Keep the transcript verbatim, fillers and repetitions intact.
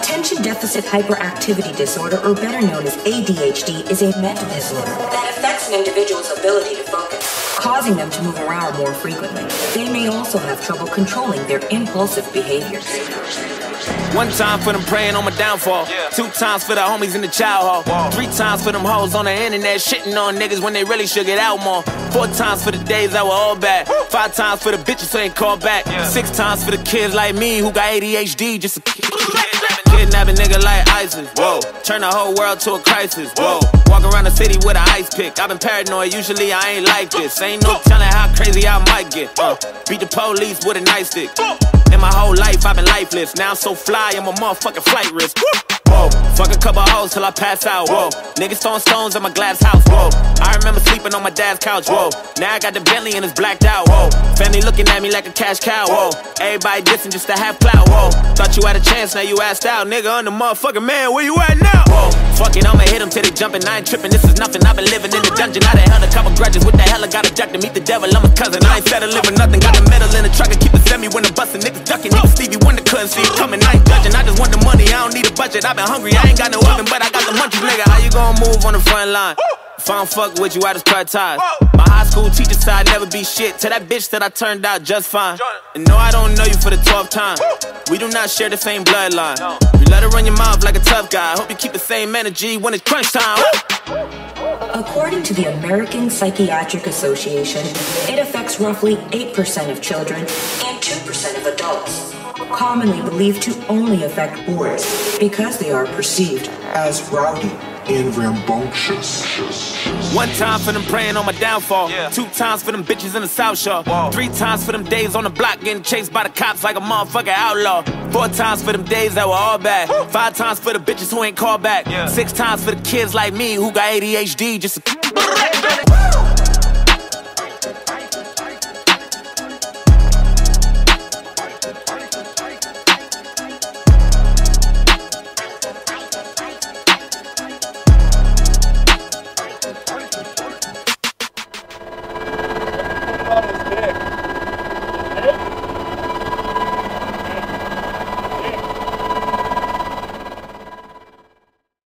Attention Deficit Hyperactivity Disorder, or better known as A D H D, is a mental disorder that affects an individual's ability to focus, causing them to move around more frequently. They may also have trouble controlling their impulsive behaviors. One time for them praying on my downfall. Yeah. Two times for the homies in the child hall. Whoa. Three times for them hoes on the internet shitting on niggas when they really should get out more. Four times for the days that were all bad. Woo. Five times for the bitches who ain't called back. Yeah. Six times for the kids like me who got A D H D just a kidnap a nigga like ISIS. Whoa. Turn the whole world to a crisis. Whoa. Walk around the city with an ice pick. I've been paranoid, usually I ain't like this. Ain't no telling how crazy I might get. Uh, beat the police with a nightstick. In my whole life, I've been lifeless. Now I'm so fly, I'm a motherfucking flight risk. Whoa, fuck a couple hoes till I pass out. Whoa, niggas throwing stones at my glass house. Whoa, I remember sleeping on my dad's couch. Whoa, now I got the Bentley and it's blacked out. Whoa, family looking at me like a cash cow. Whoa, everybody dissing just to have clout. Whoa, thought you had a chance, now you asked out. Nigga, I'm the motherfucking man, where you at now? Whoa, fuck it, I'ma hit them till they jumping. I ain't tripping, this is nothing. I've been living in the dungeon. I done held a couple grudges. What the hell I got a jack to meet the devil? I'm a cousin. I ain't settling for nothing. Got a medal in the truck and keep it semi when I'm busting. Niggas ducking. Niggas Stevie Wonder couldn't see it coming. I ain't judging. I just want the money. I don't need a budget. I've been hungry. I ain't got no oven, but I got the munchies, nigga. How you gonna move on the front line? If I don't fuck with you, I just cut ties. My high school teacher said I'd never be shit. To that bitch that I turned out just fine. And no, I don't know you for the twelfth time. We do not share the same bloodline. You let her run your mouth like a tough guy. Hope you keep the same energy when it's crunch time. According to the American Psychiatric Association, it affects roughly eight percent of children and two percent of adults, commonly believed to only affect boys because they are perceived as rowdy and rambunctious. One time for them praying on my downfall. Yeah. Two times for them bitches in the South Shore. Whoa. Three times for them days on the block getting chased by the cops like a motherfucking outlaw. Four times for them days that were all bad. Woo. Five times for the bitches who ain't called back. Yeah. Six times for the kids like me who got A D H D just a